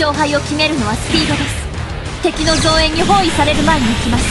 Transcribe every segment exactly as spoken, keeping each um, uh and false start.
勝敗を決めるのはスピードです。敵の増援に包囲される前に行きます。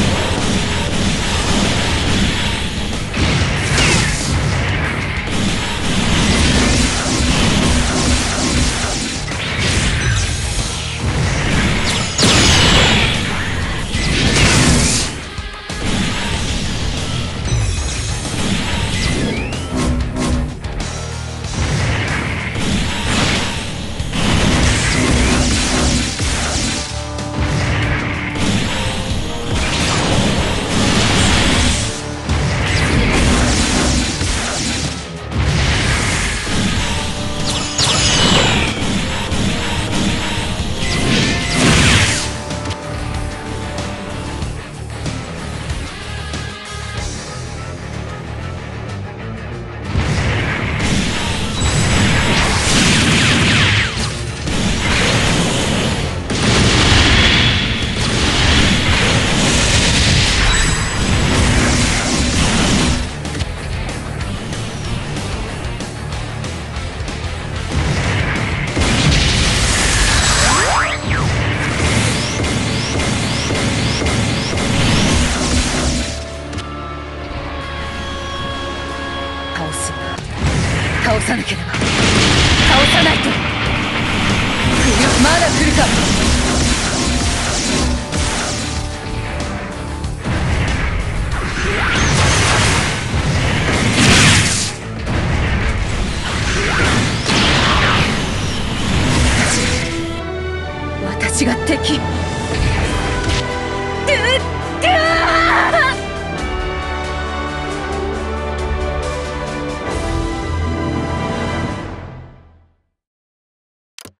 倒さなければ、倒さないと。来る、まだ来るか。私が敵。